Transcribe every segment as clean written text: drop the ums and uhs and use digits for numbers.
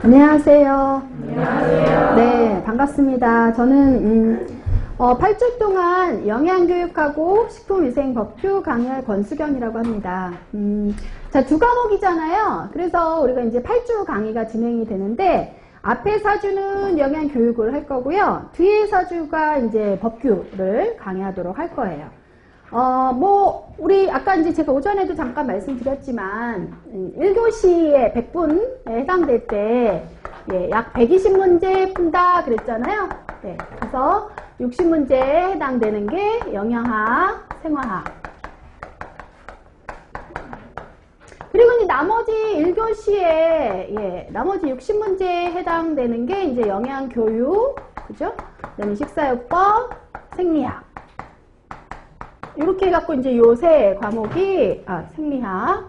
안녕하세요. 안녕하세요. 네, 반갑습니다. 저는 8주 동안 영양교육하고 식품위생법규 강의할 권수경이라고 합니다. 자, 두 과목이잖아요. 그래서 우리가 이제 8주 강의가 진행이 되는데 앞에 4주는 영양교육을 할 거고요. 뒤에 4주가 이제 법규를 강의하도록 할 거예요. 우리 아까 이제 제가 오전에도 잠깐 말씀드렸지만 1교시에 100분에 해당될 때 약 120문제 푼다 그랬잖아요. 네, 그래서 60문제에 해당되는 게 영양학, 생화학. 그리고 이제 나머지 1교시에 나머지 60문제에 해당되는 게 이제 영양교육, 그죠? 그다음에 식사요법, 생리학. 이렇게 해갖고 이제 요 세 과목이 생리학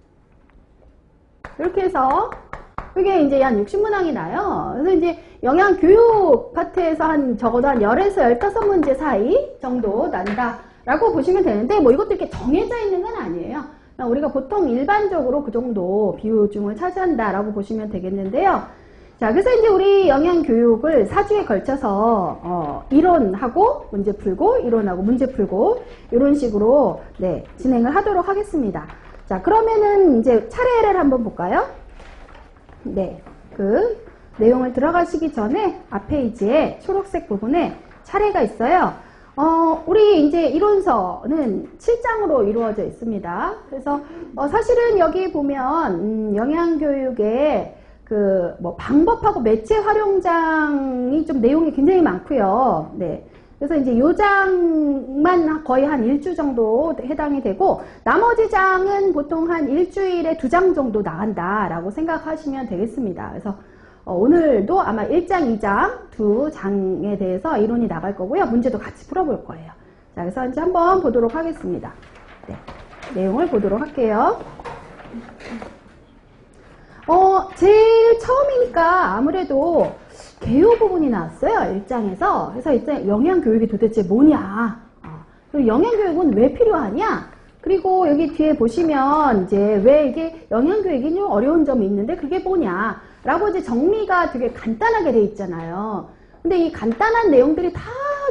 이렇게 해서 이게 이제 한 60문항이 나요. 그래서 이제 영양교육 파트에서 적어도 한 10에서 15문제 사이 정도 난다라고 보시면 되는데 뭐 이것도 이렇게 정해져 있는 건 아니에요. 우리가 보통 일반적으로 그 정도 비중을 차지한다라고 보시면 되겠는데요. 자, 그래서 이제 우리 영양교육을 4주에 걸쳐서 이론하고 문제 풀고 이론하고 문제 풀고 이런 식으로 진행을 하도록 하겠습니다. 자, 그러면은 이제 차례를 한번 볼까요? 네, 그 내용을 들어가시기 전에 앞 페이지에 초록색 부분에 차례가 있어요. 우리 이제 이론서는 7장으로 이루어져 있습니다. 그래서 사실은 여기 보면 영양교육에 방법하고 매체 활용장이 좀 내용이 굉장히 많고요. 네. 그래서 이제 요 장만 거의 한 1주 정도 해당이 되고, 나머지 장은 보통 한 일주일에 2장 정도 나간다라고 생각하시면 되겠습니다. 그래서 오늘도 아마 1장, 2장, 2장에 대해서 이론이 나갈 거고요. 문제도 같이 풀어볼 거예요. 자, 그래서 이제 한번 보도록 하겠습니다. 네. 내용을 보도록 할게요. 제일 처음이니까 아무래도 개요 부분이 나왔어요. 1장에서. 그래서 일단 영양교육이 도대체 뭐냐. 그리고 영양교육은 왜 필요하냐. 그리고 여기 뒤에 보시면 이제 왜 이게 영양교육이 좀 어려운 점이 있는데 그게 뭐냐. 라고 이제 정리가 되게 간단하게 돼 있잖아요. 근데 이 간단한 내용들이 다